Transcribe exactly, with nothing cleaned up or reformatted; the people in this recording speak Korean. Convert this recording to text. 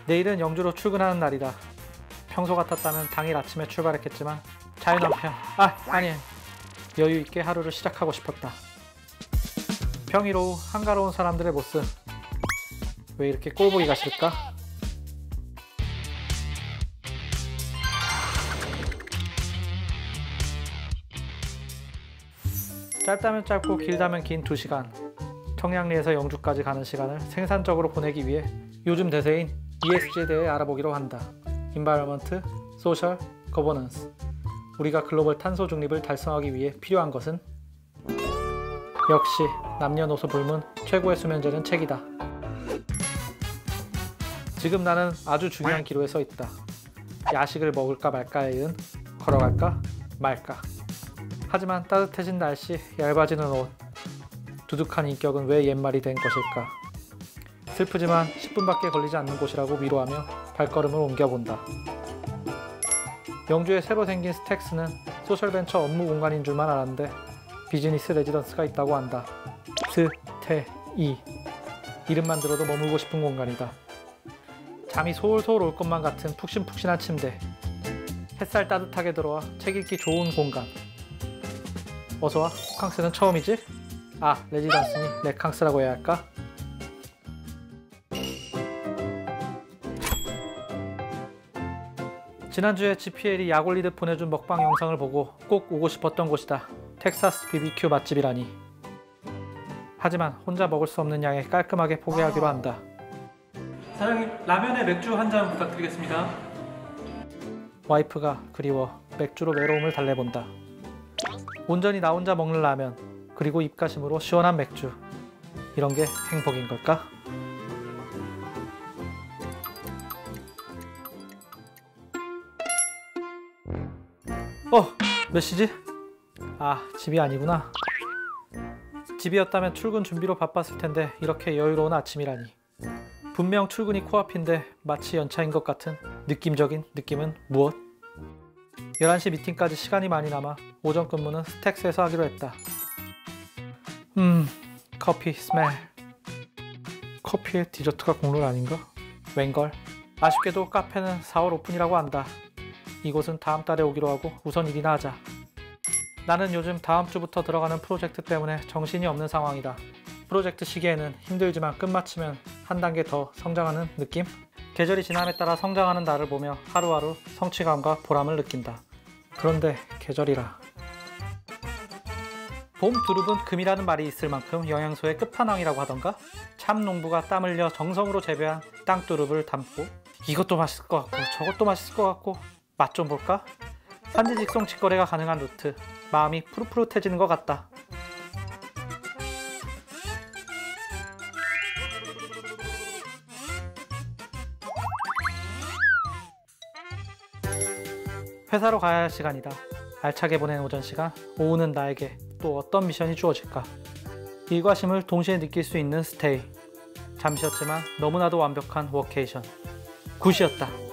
내일은 영주로 출근하는 날이다. 평소 같았다면 당일 아침에 출발했겠지만 자유 남편, 아 아니 여유 있게 하루를 시작하고 싶었다. 평일 오후 한가로운 사람들의 모습, 왜 이렇게 꼴보기가 싫을까? 짧다면 짧고 길다면 긴 두 시간, 청량리에서 영주까지 가는 시간을 생산적으로 보내기 위해 요즘 대세인 이에스지에 대해 알아보기로 한다. Environment, Social, Governance. 우리가 글로벌 탄소 중립을 달성하기 위해 필요한 것은? 역시 남녀노소 불문 최고의 수면제는 책이다. 지금 나는 아주 중요한 기로에 서 있다. 야식을 먹을까 말까에는 걸어갈까 말까. 하지만 따뜻해진 날씨, 얇아지는 옷, 두둑한 인격은 왜 옛말이 된 것일까. 슬프지만 십 분밖에 걸리지 않는 곳이라고 위로하며 발걸음을 옮겨본다. 영주에 새로 생긴 스택스는 소셜벤처 업무 공간인 줄만 알았는데 비즈니스 레지던스가 있다고 한다. 스-테-이. 이름만 들어도 머물고 싶은 공간이다. 잠이 솔솔 올 것만 같은 푹신푹신한 침대, 햇살 따뜻하게 들어와 책 읽기 좋은 공간. 어서와. 호캉스는 처음이지? 아, 레지던스니 레캉스라고 해야 할까? 지난주에 지피엘이 약 올리듯 보내준 먹방 영상을 보고 꼭 오고 싶었던 곳이다. 텍사스 비비큐 맛집이라니. 하지만 혼자 먹을 수 없는 양에 깔끔하게 포기하기로 한다. 사장님, 라면에 맥주 한 잔 부탁드리겠습니다. 와이프가 그리워 맥주로 외로움을 달래본다. 온전히 나 혼자 먹는 라면, 그리고 입가심으로 시원한 맥주. 이런 게 행복인 걸까? 어! 몇 시지? 아, 집이 아니구나. 집이었다면 출근 준비로 바빴을 텐데 이렇게 여유로운 아침이라니. 분명 출근이 코앞인데 마치 연차인 것 같은 느낌적인 느낌은 무엇? 열한 시 미팅까지 시간이 많이 남아 오전 근무는 스택스에서 하기로 했다. 음... 커피 스멜. 커피에 디저트가 국룰 아닌가? 웬걸? 아쉽게도 카페는 사월 오픈이라고 한다. 이곳은 다음 달에 오기로 하고 우선 일이나 하자. 나는 요즘 다음 주부터 들어가는 프로젝트 때문에 정신이 없는 상황이다. 프로젝트 시기에는 힘들지만 끝마치면 한 단계 더 성장하는 느낌? 계절이 지남에 따라 성장하는 나를 보며 하루하루 성취감과 보람을 느낀다. 그런데 계절이라. 봄 두릅은 금이라는 말이 있을 만큼 영양소의 끝판왕이라고 하던가? 참 농부가 땀 흘려 정성으로 재배한 땅두릅을 담고 이것도 맛있을 것 같고 저것도 맛있을 것 같고 맛 좀 볼까? 산지 직송 직거래가 가능한 루트. 마음이 푸릇푸릇해지는 것 같다. 회사로 가야 할 시간이다. 알차게 보낸 오전 시간, 오후는 나에게 또 어떤 미션이 주어질까? 일과 쉼을 동시에 느낄 수 있는 스테이. 잠시였지만 너무나도 완벽한 워케이션. 굿이었다.